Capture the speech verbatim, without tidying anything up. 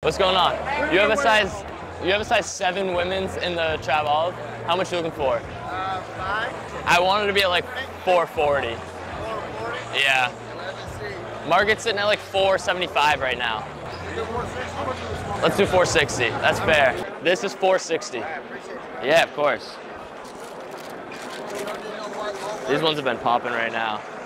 What's going on? You have a size, you have a size seven women's in the Trav Olive. How much are you looking for? Uh, five. I wanted to be at like four forty. four forty? Yeah. Let me see. Market's sitting at like four seventy-five right now. You do four sixty? Let's do four sixty. That's fair. This is four sixty. I appreciate it. Yeah, of course. These ones have been popping right now.